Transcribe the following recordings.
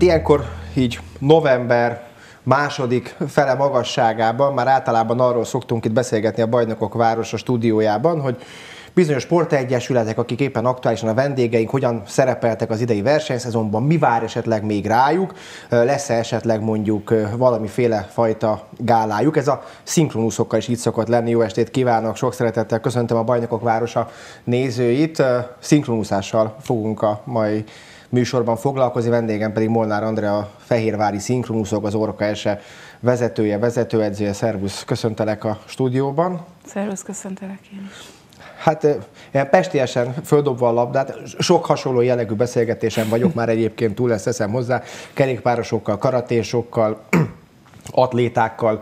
ilyenkor így november második fele magasságában már általában arról szoktunk itt beszélgetni a Bajnokok Városa stúdiójában, hogy bizonyos sportegyesületek, akik éppen aktuálisan a vendégeink, hogyan szerepeltek az idei versenyszezonban, mi vár esetleg még rájuk, lesz-e esetleg mondjuk valamiféle fajta gálájuk. Ez a szinkronuszokkal is így szokott lenni. Jó estét kívánok, sok szeretettel köszöntöm a Bajnokok Városa nézőit. Szinkronuszással fogunk a mai műsorban foglalkozni, vendégem pedig Molnár Andrea, a fehérvári szinkronuszok, az Orka SE vezetője, vezetőedzője. Szervusz, köszöntelek a stúdióban. Szervusz, köszöntelek én is. Hát ilyen pestiesen földobva a labdát, sok hasonló jellegű beszélgetésen vagyok már egyébként, túl ezt teszem hozzá, kerékpárosokkal, karatésokkal, atlétákkal,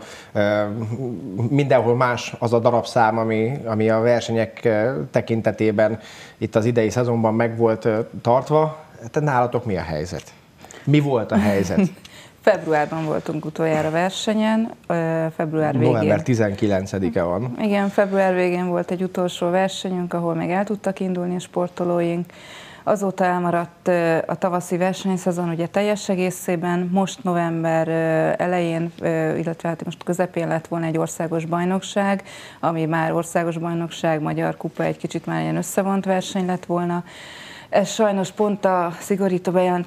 mindenhol más az a darabszám, ami a versenyek tekintetében itt az idei szezonban meg volt tartva. Te nálatok mi a helyzet? Mi volt a helyzet? Februárban voltunk utoljára versenyen, február végén. November 19-e van. Igen, február végén volt egy utolsó versenyünk, ahol még el tudtak indulni a sportolóink. Azóta elmaradt a tavaszi versenyszezon ugye teljes egészében, most november elején, illetve hát most közepén lett volna egy országos bajnokság, ami már országos bajnokság, magyar kupa, egy kicsit már ilyen összevont verseny lett volna. Ez sajnos pont a szigorító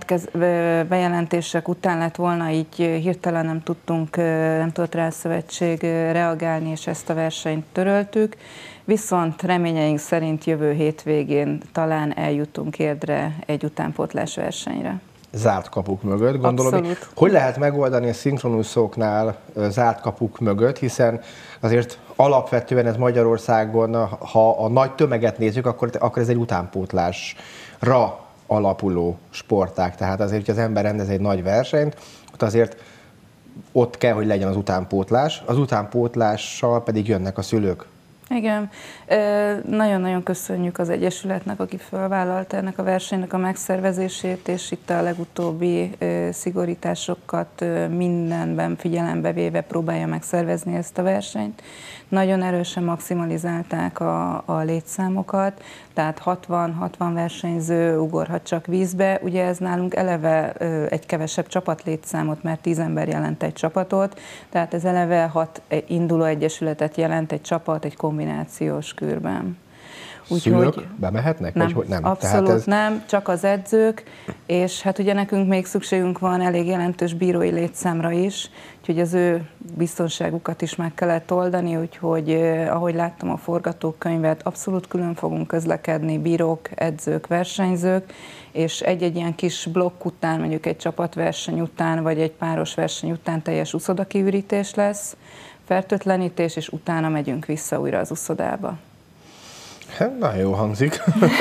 bejelentések után lett volna, így hirtelen nem tudott rá a szövetség reagálni, és ezt a versenyt töröltük. Viszont reményeink szerint jövő hétvégén talán eljutunk Érdre egy utánpótlás versenyre. Zárt kapuk mögött, gondolom. Abszolút. Hogy lehet megoldani a szinkronuszoknál zárt kapuk mögött, hiszen azért alapvetően ez Magyarországon, ha a nagy tömeget nézzük, akkor ez egy utánpótlásra alapuló sportág. Tehát azért, hogy az ember rendez egy nagy versenyt, ott kell, hogy legyen az utánpótlás. Az utánpótlással pedig jönnek a szülők. Igen, nagyon-nagyon köszönjük az Egyesületnek, aki felvállalta ennek a versenynek a megszervezését, és itt a legutóbbi szigorításokat mindenben figyelembe véve próbálja megszervezni ezt a versenyt. Nagyon erősen maximalizálták a létszámokat, tehát 60 versenyző ugorhat csak vízbe. Ugye ez nálunk eleve egy kevesebb csapatlétszámot, mert 10 ember jelent egy csapatot, tehát ez eleve 6 induló egyesületet jelent egy csapat egy kombinációs kürben. Szülők bemehetnek? Nem, vagy nem? abszolút nem, csak az edzők, és hát ugye nekünk még szükségünk van elég jelentős bírói létszámra is, úgyhogy az ő biztonságukat is meg kellett oldani, úgyhogy ahogy láttam a forgatókönyvet, abszolút külön fogunk közlekedni, bírók, edzők, versenyzők, és egy-egy ilyen kis blokk után, mondjuk egy csapatverseny után, vagy egy páros verseny után teljes uszodakiürítés lesz, fertőtlenítés, és utána megyünk vissza újra az uszodába. Nagyon jó hangzik.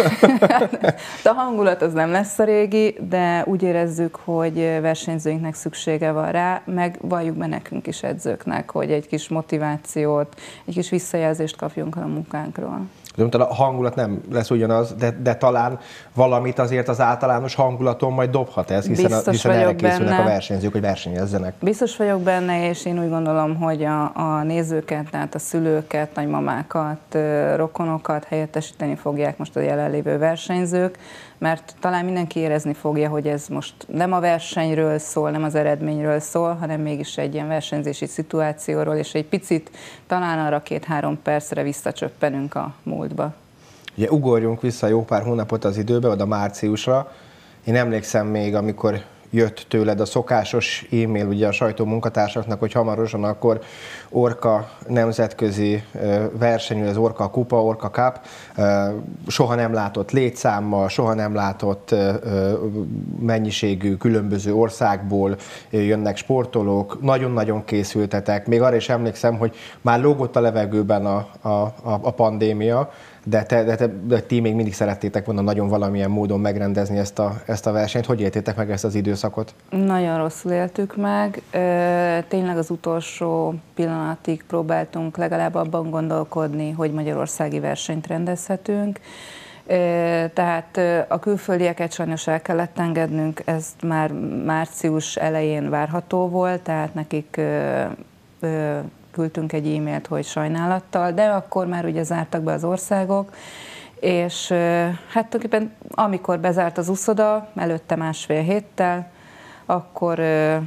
A hangulat az nem lesz a régi, de úgy érezzük, hogy versenyzőinknek szüksége van rá, meg valljuk be nekünk is edzőknek, hogy egy kis motivációt, egy kis visszajelzést kapjunk a munkánkról. De a hangulat nem lesz ugyanaz, de talán valamit azért az általános hangulaton majd dobhat ez, hiszen erre készülnek a versenyzők, hogy versenyezzenek. Biztos vagyok benne, és én úgy gondolom, hogy a nézőket, tehát a szülőket, nagymamákat, rokonokat helyettesíteni fogják most a jelenlévő versenyzők, mert talán mindenki érezni fogja, hogy ez most nem a versenyről szól, nem az eredményről szól, hanem mégis egy ilyen versenyzési szituációról, és egy picit talán arra 2-3 percre visszacsöppenünk a múltba. Ugye ugorjunk vissza jó pár hónapot az időbe, oda márciusra. Én emlékszem még, amikor jött tőled a szokásos e-mail ugye a sajtó munkatársaknak, hogy hamarosan akkor Orka nemzetközi versenyű, az Orka Kupa, Orka Cup, soha nem látott létszámmal, soha nem látott mennyiségű különböző országból jönnek sportolók, nagyon-nagyon készültetek. Még arra is emlékszem, hogy már lógott a levegőben a pandémia, de ti még mindig szerettétek volna nagyon valamilyen módon megrendezni ezt a versenyt. Hogy éltétek meg ezt az időszakot? Nagyon rosszul éltük meg. Tényleg az utolsó pillanatig próbáltunk legalább abban gondolkodni, hogy magyarországi versenyt rendezhetünk. Tehát a külföldieket sajnos el kellett engednünk, ez már március elején várható volt, tehát nekik küldtünk egy e-mailt, hogy sajnálattal, de akkor már ugye zártak be az országok, és hát tulajdonképpen amikor bezárt az uszoda, előtte 1,5 héttel, akkor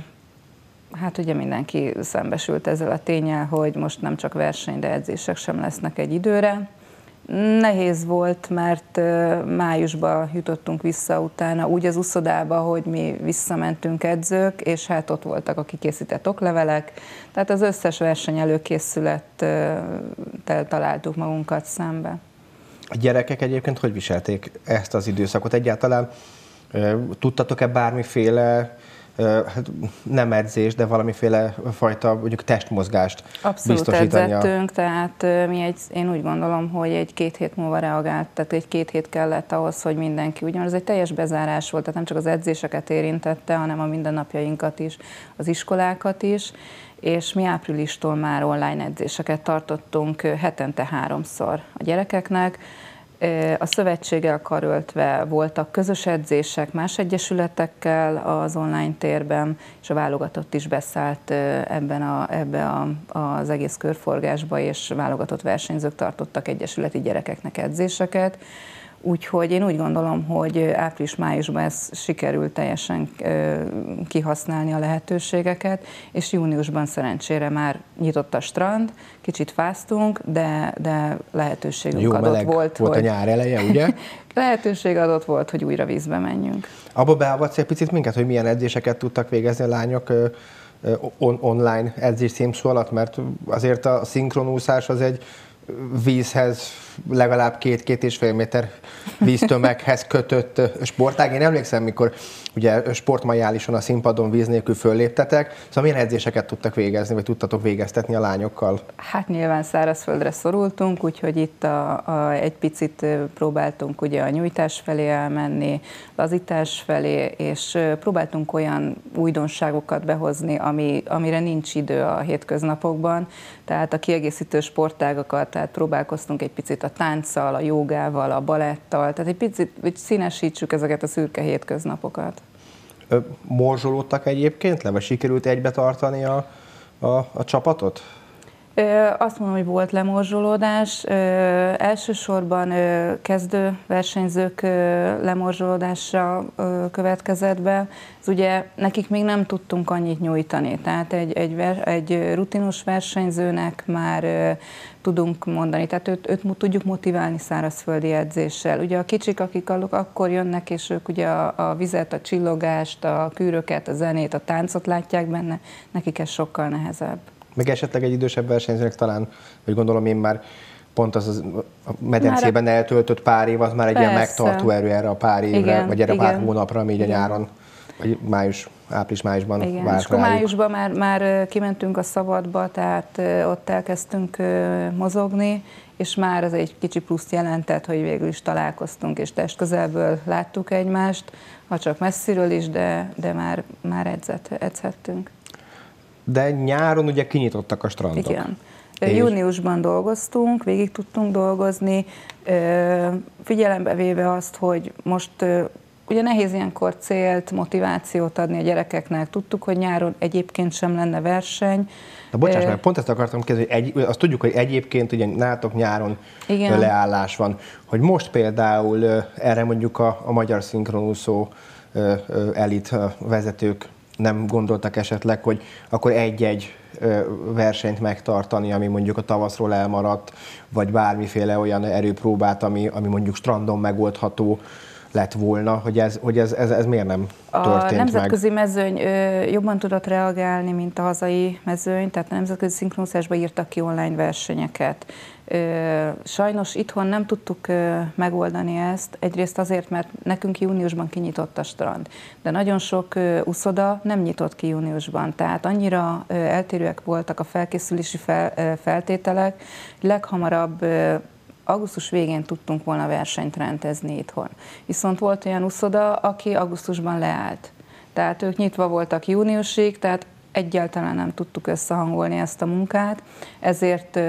hát ugye mindenki szembesült ezzel a ténnyel, hogy most nem csak verseny, de edzések sem lesznek egy időre. Nehéz volt, mert májusban jutottunk vissza utána úgy az uszodába, hogy mi visszamentünk edzők, és hát ott voltak a kikészített oklevelek, tehát az összes verseny előkészülettel találtuk magunkat szembe. A gyerekek egyébként hogy viselték ezt az időszakot? Egyáltalán tudtatok-e bármiféle nem edzés, de valamiféle fajta mondjuk testmozgást abszolút biztosítani? edzettünk, tehát én úgy gondolom, hogy egy 2 hét múlva reagált, tehát egy 2 hét kellett ahhoz, hogy mindenki, ugyanaz egy teljes bezárás volt, tehát nem csak az edzéseket érintette, hanem a mindennapjainkat is, az iskolákat is, és mi áprilistól már online edzéseket tartottunk hetente 3-szor a gyerekeknek. A szövetséggel karöltve voltak közös edzések más egyesületekkel az online térben, és a válogatott is beszállt ebbe az egész körforgásba, és válogatott versenyzők tartottak egyesületi gyerekeknek edzéseket. Úgyhogy én úgy gondolom, hogy április-májusban ez sikerült teljesen kihasználni a lehetőségeket, és júniusban szerencsére már nyitott a strand, kicsit fáztunk, de lehetőségünk jó, adott volt, a nyár eleje, ugye? Lehetőség adott volt, hogy újra vízbe menjünk. Abba beavatsz egy picit minket, hogy milyen edzéseket tudtak végezni a lányok online edzés címszó alatt, mert azért a szinkronúszás az egy vízhez legalább 2-2,5 méter víztömeghez kötött sportág. Én emlékszem, mikor ugye sportmajálison a színpadon víz nélkül fölléptetek, szóval milyen edzéseket tudtak végezni, vagy tudtatok végeztetni a lányokkal? Hát nyilván szárazföldre szorultunk, úgyhogy itt egy picit próbáltunk ugye a nyújtás felé elmenni, lazítás felé, és próbáltunk olyan újdonságokat behozni, amire nincs idő a hétköznapokban, tehát a kiegészítő sportágakat, tehát próbálkoztunk egy picit a tánccal, a jogával, a balettal, tehát egy picit hogy színesítsük ezeket a szürke hétköznapokat. Morzsolódtak egyébként le, vagy sikerült egybe tartani a csapatot? Azt mondom, hogy volt lemorzsolódás. Elsősorban kezdő versenyzők lemorzsolódása következett be. Ez ugye nekik még nem tudtunk annyit nyújtani, tehát egy rutinos versenyzőnek már tudunk mondani, tehát őt tudjuk motiválni szárazföldi edzéssel. Ugye a kicsik, akik akkor jönnek, és ők ugye a vizet, a csillogást, a kűröket, a zenét, a táncot látják benne, nekik ez sokkal nehezebb. Meg esetleg egy idősebb versenyzőnek talán, vagy gondolom én már pont az a medencében eltöltött pár év, az már egy ilyen megtartó erő erre a pár évre, igen, vagy erre a pár hónapra, ami így a nyáron, vagy április-májusban várt rájuk. És akkor májusban már kimentünk a szabadba, tehát ott elkezdtünk mozogni, és már ez egy kicsi pluszt jelentett, hogy végül is találkoztunk, és testközelből láttuk egymást, ha csak messziről is, de már edzhettünk. De nyáron ugye kinyitottak a strandok. Igen. Júniusban dolgoztunk, végig tudtunk dolgozni, figyelembe véve azt, hogy most ugye nehéz ilyenkor célt, motivációt adni a gyerekeknek. Tudtuk, hogy nyáron egyébként sem lenne verseny. Na bocsáss meg, pont ezt akartam kérdezni, hogy azt tudjuk, hogy egyébként ugye nálatok nyáron igen, leállás van. Hogy most például erre mondjuk a magyar szinkronúszó elit vezetők nem gondoltak esetleg, hogy akkor egy-egy versenyt megtartani, ami mondjuk a tavaszról elmaradt, vagy bármiféle olyan erőpróbát, ami mondjuk strandon megoldható lett volna, hogy ez miért nem történt meg? A nemzetközi mezőny jobban tudott reagálni, mint a hazai mezőny, tehát a nemzetközi szinkronúszásban írtak ki online versenyeket. Sajnos itthon nem tudtuk megoldani ezt, egyrészt azért, mert nekünk júniusban kinyitott a strand, de nagyon sok uszoda nem nyitott ki júniusban, tehát annyira eltérőek voltak a felkészülési feltételek, leghamarabb augusztus végén tudtunk volna versenyt rendezni itthon. Viszont volt olyan uszoda, aki augusztusban leállt. Tehát ők nyitva voltak júniusig, tehát egyáltalán nem tudtuk összehangolni ezt a munkát, ezért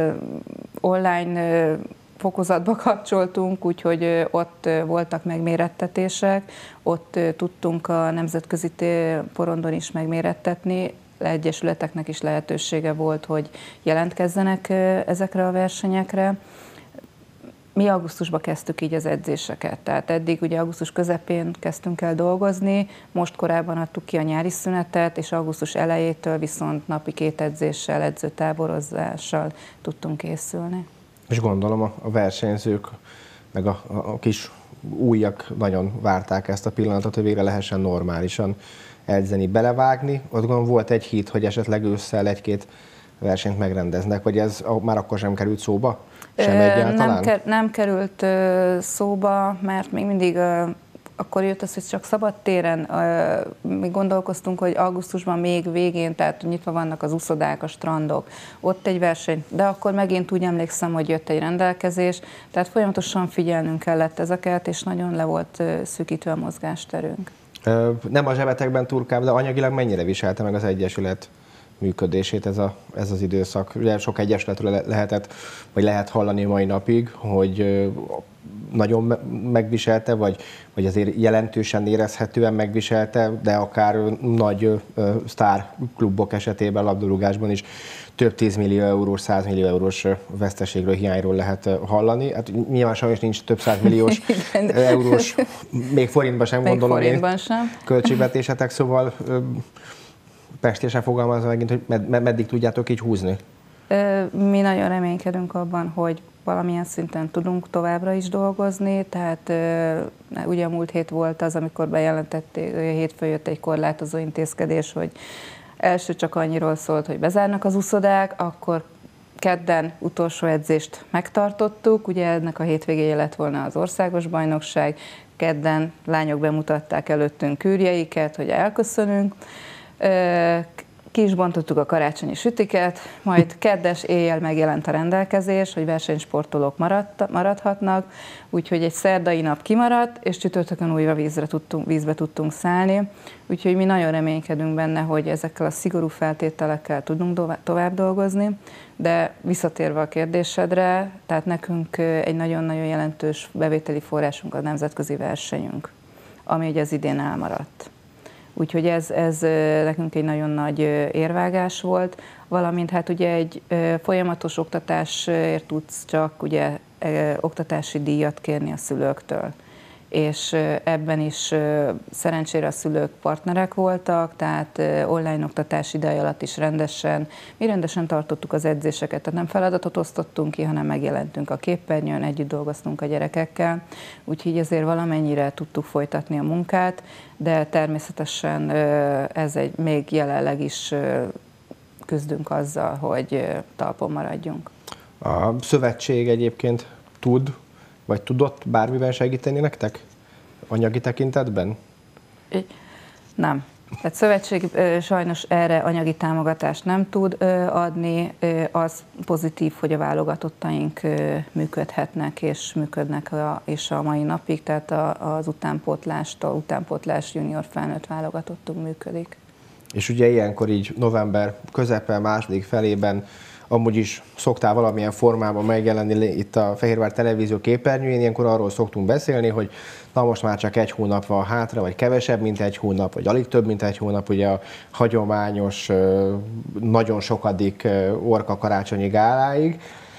online fokozatba kapcsoltunk, úgyhogy ott voltak megmérettetések, ott tudtunk a nemzetközi porondon is megmérettetni, egyesületeknek is lehetősége volt, hogy jelentkezzenek ezekre a versenyekre. Mi augusztusban kezdtük így az edzéseket, tehát eddig ugye augusztus közepén kezdtünk el dolgozni, most korábban adtuk ki a nyári szünetet, és augusztus elejétől viszont napi 2 edzéssel, edzőtáborozással tudtunk készülni. És gondolom a versenyzők, meg a kis újak nagyon várták ezt a pillanatot, hogy végre lehessen normálisan edzeni, belevágni. Ott gondolom volt egy híd, hogy esetleg ősszel 1-2 versenyt megrendeznek, vagy ez már akkor sem került szóba? Sem egyáltalán? Nem került szóba, mert még mindig akkor jött az, hogy csak szabadtéren. Mi gondolkoztunk, hogy augusztusban még végén, tehát nyitva vannak az uszodák, a strandok, ott egy verseny, de akkor megint úgy emlékszem, hogy jött egy rendelkezés, tehát folyamatosan figyelnünk kellett ezeket, és nagyon le volt szűkítve a mozgásterünk. Nem a zsebetekben turkál, de anyagilag mennyire viselte meg az Egyesület működését ez az időszak? Ugye sok egyesületről lehetett, vagy lehet hallani mai napig, hogy nagyon megviselte, vagy azért jelentősen érezhetően megviselte, de akár nagy sztárklubok esetében, labdarúgásban is több 10 millió eurós, 100 millió eurós veszteségről, hiányról lehet hallani. Hát nyilván sajnos nincs több 100 milliós eurós, még forintban sem gondolom forintban sem. Költségvetésetek, szóval pestésen fogalmazva megint, hogy meddig tudjátok így húzni? Mi nagyon reménykedünk abban, hogy valamilyen szinten tudunk továbbra is dolgozni, tehát ugye a múlt hét volt az, amikor bejelentették, hétfőn jött egy korlátozó intézkedés, hogy első csak annyiról szólt, hogy bezárnak az uszodák, akkor kedden utolsó edzést megtartottuk, ugye ennek a hétvégéje lett volna az országos bajnokság, kedden lányok bemutatták előttünk kürjeiket, hogy elköszönünk, ki is bontottuk a karácsonyi sütiket, majd keddes éjjel megjelent a rendelkezés, hogy versenysportolók maradhatnak, úgyhogy egy szerdai nap kimaradt, és csütörtökön újra vízbe tudtunk szállni. Úgyhogy mi nagyon reménykedünk benne, hogy ezekkel a szigorú feltételekkel tudunk tovább dolgozni, de visszatérve a kérdésedre, tehát nekünk egy nagyon-nagyon jelentős bevételi forrásunk a nemzetközi versenyünk, ami ugye az idén elmaradt. Úgyhogy ez nekünk egy nagyon nagy érvágás volt, valamint hát ugye egy folyamatos oktatásért tudsz csak ugye oktatási díjat kérni a szülőktől. És ebben is szerencsére a szülők partnerek voltak, tehát online oktatási idő alatt is mi rendesen tartottuk az edzéseket, tehát nem feladatot osztottunk ki, hanem megjelentünk a képernyőn, együtt dolgoztunk a gyerekekkel, úgyhogy azért valamennyire tudtuk folytatni a munkát, de természetesen még jelenleg is küzdünk azzal, hogy talpon maradjunk. A szövetség egyébként vagy tudott bármiben segíteni nektek? Anyagi tekintetben? Nem. Tehát szövetség sajnos erre anyagi támogatást nem tud adni. Az pozitív, hogy a válogatottaink működhetnek és működnek és a mai napig, tehát az utánpótlás junior felnőtt válogatottunk működik. És ugye ilyenkor így november közepe, második felében amúgy is szoktál valamilyen formában megjelenni itt a Fehérvár Televízió képernyőjén, ilyenkor arról szoktunk beszélni, hogy na most már csak 1 hónap van hátra, vagy kevesebb, mint 1 hónap, vagy alig több, mint 1 hónap, ugye a hagyományos, nagyon sokadik Orka karácsonyi gáláig.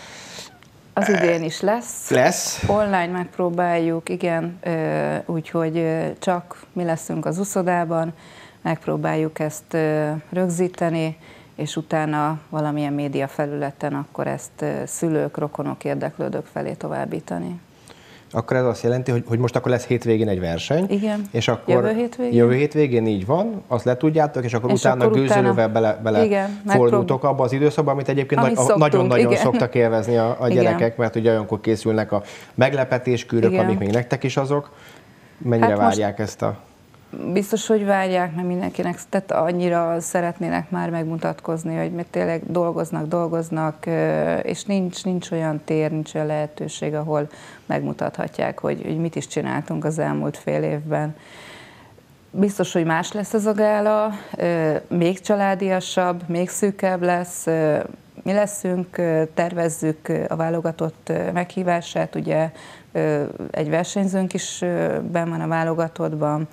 Az idén is lesz. Online megpróbáljuk, igen, úgyhogy csak mi leszünk az uszodában, megpróbáljuk ezt rögzíteni, és utána valamilyen média felületen akkor ezt szülők, rokonok, érdeklődők felé továbbítani. Akkor ez azt jelenti, hogy most akkor lesz hétvégén egy verseny. Igen, és akkor jövő hétvégén így van, azt letudjátok, és akkor utána gőzölővel bele fordultok abba az időszakba, amit egyébként nagyon-nagyon szoktak élvezni a gyerekek, mert ugye olyankor készülnek a meglepetéskürök, amik még nektek is azok. Mennyire várják ezt a... Biztos, hogy várják, mert mindenkinek, tehát annyira szeretnének már megmutatkozni, hogy mert tényleg dolgoznak, és nincs olyan tér, nincs olyan lehetőség, ahol megmutathatják, hogy mit is csináltunk az elmúlt fél évben. Biztos, hogy más lesz ez a gála, még családiasabb, még szűkebb lesz. Mi leszünk, tervezzük a válogatott meghívását, ugye egy versenyzőnk is benn van a válogatottban,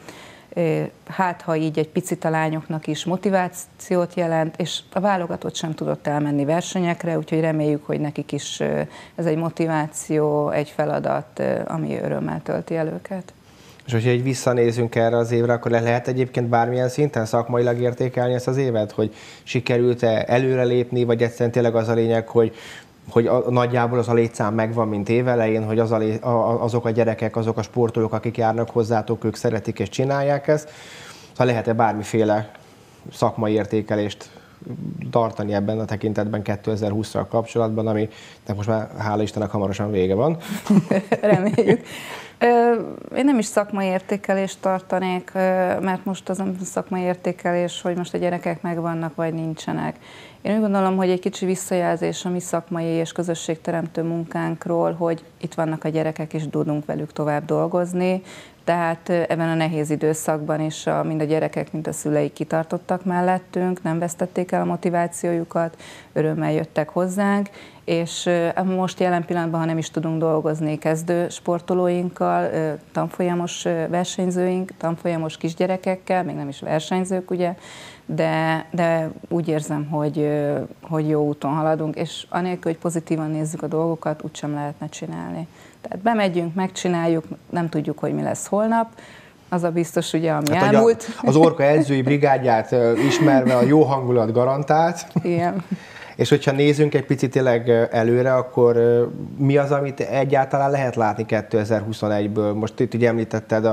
hát ha így egy picit a lányoknak is motivációt jelent, és a válogatott sem tudott elmenni versenyekre, úgyhogy reméljük, hogy nekik is ez egy motiváció, egy feladat, ami örömmel tölti el őket. És hogyha így visszanézünk erre az évre, akkor lehet egyébként bármilyen szinten szakmailag értékelni ezt az évet, hogy sikerült-e előrelépni, vagy egyszerűen tényleg az a lényeg, hogy nagyjából az a létszám megvan, mint évelején, hogy azok a gyerekek, azok a sportolók, akik járnak hozzátok, ők szeretik és csinálják ezt. Szóval lehet-e bármiféle szakmai értékelést tartani ebben a tekintetben 2020-ra kapcsolatban, ami most már hála Istennek hamarosan vége van. Reméljük. Én nem is szakmai értékelést tartanék, mert most az a szakmai értékelés, hogy most a gyerekek megvannak, vagy nincsenek. Én úgy gondolom, hogy egy kicsi visszajelzés a mi szakmai és közösségteremtő munkánkról, hogy itt vannak a gyerekek, és tudunk velük tovább dolgozni. Tehát ebben a nehéz időszakban is mind a gyerekek, mind a szüleik kitartottak mellettünk, nem vesztették el a motivációjukat, örömmel jöttek hozzánk, és most jelen pillanatban, ha nem is tudunk dolgozni kezdő sportolóinkkal, tanfolyamos versenyzőink, tanfolyamos kisgyerekekkel, még nem is versenyzők, ugye, de úgy érzem, hogy jó úton haladunk, és anélkül, hogy pozitívan nézzük a dolgokat, úgysem lehetne csinálni. Tehát bemegyünk, megcsináljuk, nem tudjuk, hogy mi lesz holnap, az a biztos, ugye, ami elmúlt. Az Orka edzői brigádját ismerve a jó hangulat garantált. Igen. És hogyha nézzünk egy picit tényleg előre, akkor mi az, amit egyáltalán lehet látni 2021-ből? Most itt ugye említetted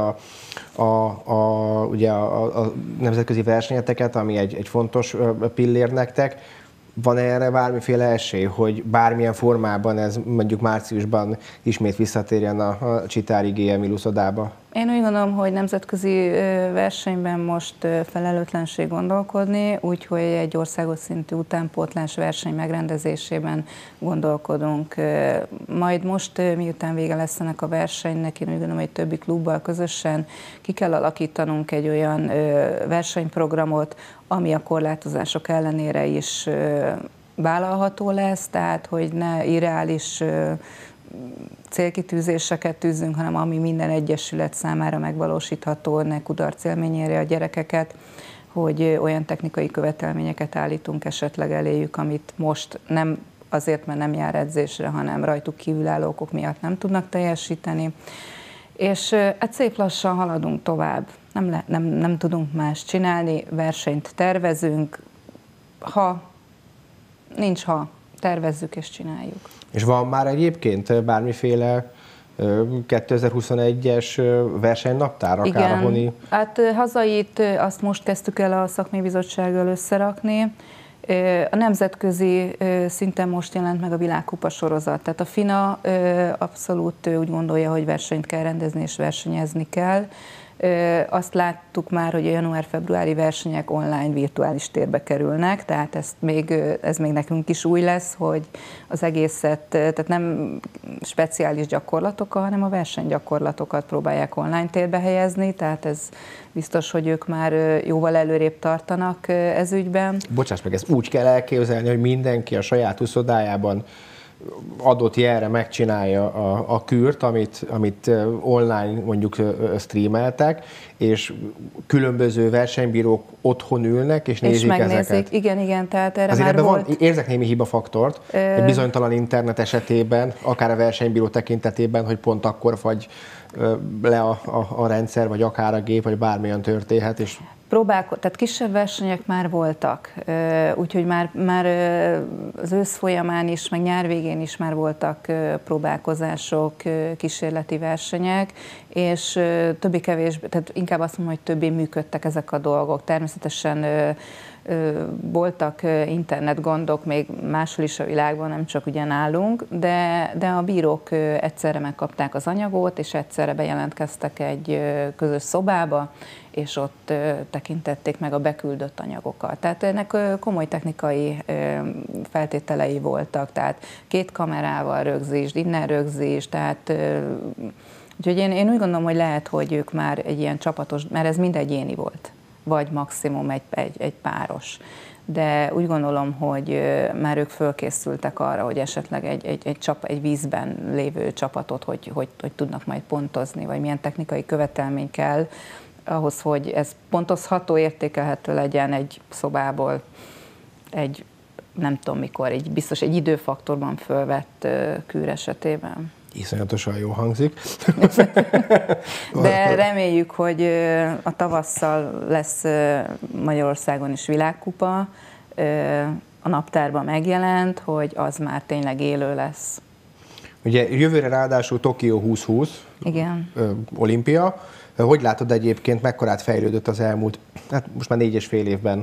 ugye a nemzetközi versenyeteket, ami egy fontos pillér nektek. Van erre bármiféle esély, hogy bármilyen formában ez mondjuk márciusban ismét visszatérjen a Csitári GM Illuszodába? Én úgy gondolom, hogy nemzetközi versenyben most felelőtlenség gondolkodni, úgyhogy egy országos szintű utánpótlás verseny megrendezésében gondolkodunk. Majd most, miután vége lesz ennek a versenynek, én úgy gondolom, hogy többi klubbal közösen ki kell alakítanunk egy olyan versenyprogramot, ami a korlátozások ellenére is vállalható lesz, tehát hogy ne irreális célkitűzéseket tűzzünk, hanem ami minden egyesület számára megvalósítható, ne kudarcélményére a gyerekeket, hogy olyan technikai követelményeket állítunk esetleg eléjük, amit most nem azért, mert nem jár edzésre, hanem rajtuk kívülálló okok miatt nem tudnak teljesíteni. És hát szép lassan haladunk tovább. Nem tudunk más csinálni, versenyt tervezünk, nincs ha, tervezzük és csináljuk. És van már egyébként bármiféle 2021-es versenynaptár, akár a honi? Hát hazait azt most kezdtük el a szakmai bizottsággal összerakni. A nemzetközi szinten most jelent meg a világkupa sorozat. Tehát a FINA abszolút úgy gondolja, hogy versenyt kell rendezni és versenyezni kell. Azt láttuk már, hogy a január-februári versenyek online virtuális térbe kerülnek, tehát ez még nekünk is új lesz, hogy az egészet, tehát nem speciális gyakorlatokkal, hanem a versenygyakorlatokat próbálják online térbe helyezni, tehát ez biztos, hogy ők már jóval előrébb tartanak ez ügyben. Bocsáss meg, ezt úgy kell elképzelni, hogy mindenki a saját uszodájában adott jelre megcsinálja a kűrt, amit online mondjuk streameltek, és különböző versenybírók otthon ülnek, és nézik ezeket. Igen, tehát erre azért már volt. Érzek némi hibafaktort, egy bizonytalan internet esetében, akár a versenybíró tekintetében, hogy pont akkor fagy le a rendszer, vagy akár a gép, vagy bármilyen történhet, és Tehát kisebb versenyek már voltak, úgyhogy már az ősz folyamán is, meg nyár végén is már voltak próbálkozások, kísérleti versenyek, és többé-kevésbé, tehát inkább azt mondom, hogy többé működtek ezek a dolgok. Természetesen voltak internetgondok még máshol is a világban, nem csak ugye nálunk, de a bírók egyszerre megkapták az anyagot, és egyszerre bejelentkeztek egy közös szobába, és ott tekintették meg a beküldött anyagokat. Tehát ennek komoly technikai feltételei voltak, tehát 2 kamerával rögzítsd, innen rögzítsd, tehát úgyhogy én úgy gondolom, hogy lehet, hogy ők már egy ilyen csapatos, mert ez mind egyéni volt, vagy maximum egy páros. De úgy gondolom, hogy már ők fölkészültek arra, hogy esetleg egy vízben lévő csapatot, hogy tudnak majd pontozni, vagy milyen technikai követelmény kell ahhoz, hogy ez pontozható, értékelhető legyen egy szobából, egy nem tudom mikor, biztos egy időfaktorban fölvett kőr esetében. Iszonyatosan jó hangzik. De reméljük, hogy a tavasszal lesz Magyarországon is világkupa, a naptárban megjelent, hogy az már tényleg élő lesz. Ugye jövőre ráadásul Tokió 2020, igen. Olimpia. Hogy látod egyébként, mekkorát fejlődött az elmúlt, hát most már 4,5 évben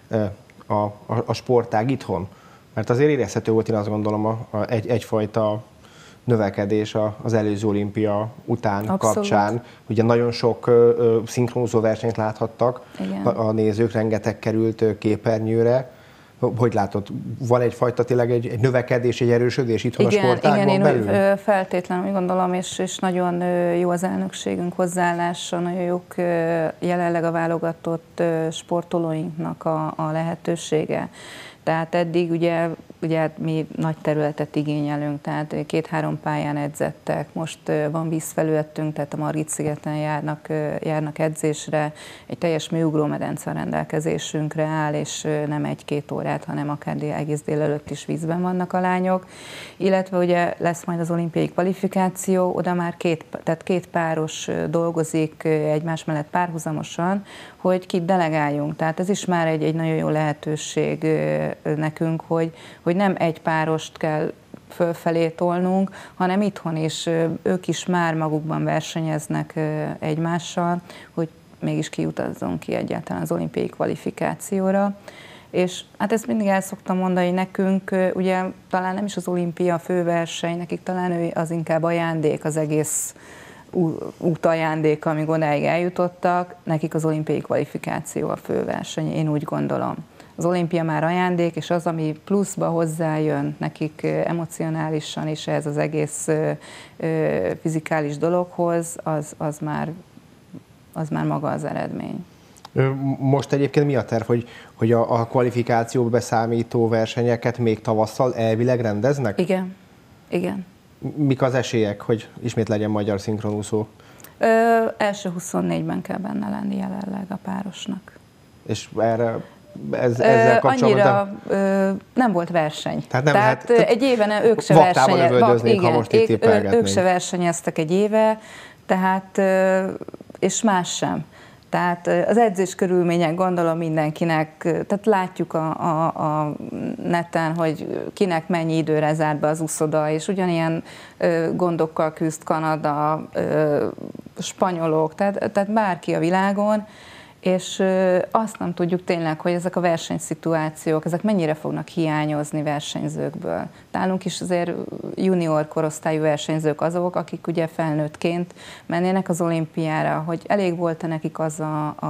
a sportág itthon? Mert azért érezhető volt, én azt gondolom, egyfajta növekedés az előző olimpia után. Abszolút. Kapcsán. Ugye nagyon sok szinkronizó versenyt láthattak. Igen. A nézők, rengeteg került képernyőre. Hogy látod, van egyfajta tényleg egy növekedés, egy erősödés itthon a sportágban belül? Igen, én feltétlenül gondolom, és nagyon jó az elnökségünk hozzáállása, nagyon jók jelenleg a válogatott sportolóinknak a lehetősége. Tehát eddig ugye mi nagy területet igényelünk, tehát 2-3 pályán edzettek, most van vízfelületünk, tehát a Margit-szigeten járnak edzésre, egy teljes műugrómedence a rendelkezésünkre áll, és nem 1-2 órát, hanem akár egész délelőtt is vízben vannak a lányok, illetve ugye lesz majd az olimpiai kvalifikáció, oda már két páros dolgozik egymás mellett párhuzamosan, hogy kit delegáljunk. Tehát ez is már egy nagyon jó lehetőség nekünk, hogy nem egy párost kell fölfelé tolnunk, hanem itthon is ők is már magukban versenyeznek egymással, hogy mégis kijutazzon ki egyáltalán az olimpiai kvalifikációra. És hát ezt mindig el szoktam mondani, hogy nekünk ugye talán nem is az olimpia a főverseny, nekik talán az inkább ajándék, az egész útajándék, amíg odáig eljutottak, nekik az olimpiai kvalifikáció a főverseny, én úgy gondolom. Az olimpia már ajándék, és az, ami pluszba hozzájön nekik emocionálisan és ez az egész fizikális dologhoz, az már maga az eredmény. Most egyébként mi a terv, hogy a kvalifikációba beszámító versenyeket még tavasszal elvileg rendeznek? Igen, igen. Mik az esélyek, hogy ismét legyen magyar szinkronúszó? Első 24-ben kell benne lenni jelenleg a párosnak. És ezzel kapcsolatban... Annyira nem volt verseny. Tehát egy éve ők se versenyeztek. Ők se versenyeztek egy éve, tehát, és más sem. Tehát az edzés körülmények gondolom mindenkinek, tehát látjuk a neten, hogy kinek mennyi időre zárt be az uszoda, és ugyanilyen gondokkal küzd Kanada, spanyolok, tehát bárki a világon, és azt nem tudjuk tényleg, hogy ezek a versenyszituációk, ezek mennyire fognak hiányozni versenyzőkből. Nálunk is azért junior korosztályú versenyzők azok, akik ugye felnőttként mennének az olimpiára, hogy elég volt-e nekik az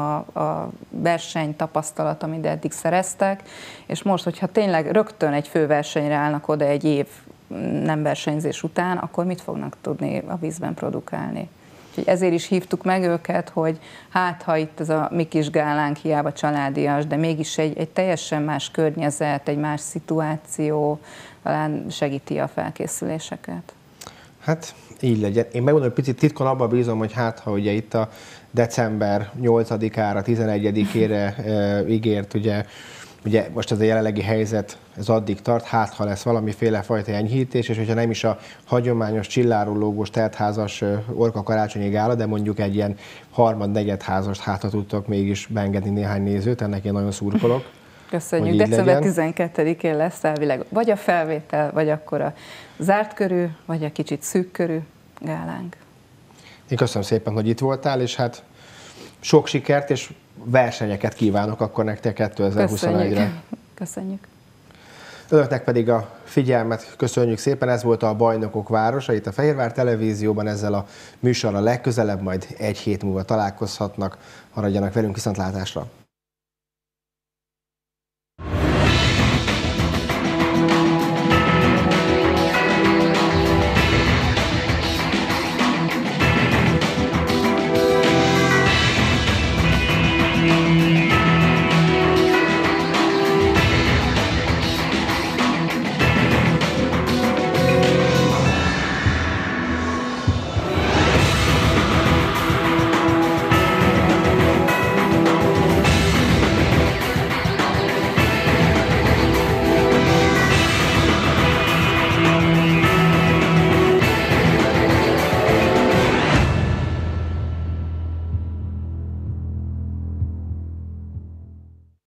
a verseny tapasztalat, amit eddig szereztek, és most, hogyha tényleg rögtön egy főversenyre állnak oda egy év nem versenyzés után, akkor mit fognak tudni a vízben produkálni? Ezért is hívtuk meg őket, hogy hát ha itt ez a mi kis gálánk hiába családias, de mégis egy teljesen más környezet, egy más szituáció talán segíti a felkészüléseket. Hát így legyen. Én megmondom, hogy picit titkon abban bízom, hogy hát ha ugye itt a december 8-ára, 11-ére ígért, ugye most ez a jelenlegi helyzet, ez addig tart, hát ha lesz valamiféle fajta enyhítés, és hogyha nem is a hagyományos csillárólógós teltházas orka karácsonyi gála, de mondjuk egy ilyen harmad-negyed házast hátra tudtok mégis beengedni néhány nézőt, ennek én nagyon szurkolok. Köszönjük, december 12-én lesz elvileg vagy a felvétel, vagy akkor a zárt körű, vagy a kicsit szűk körű gálánk. Én köszönöm szépen, hogy itt voltál, és hát sok sikert és versenyeket kívánok akkor nektek 2021-re. Köszönjük. Önöknek pedig a figyelmet köszönjük szépen, ez volt a Bajnokok Városa, itt a Fehérvár Televízióban, ezzel a műsorral legközelebb, majd egy hét múlva találkozhatnak, maradjanak velünk, viszontlátásra!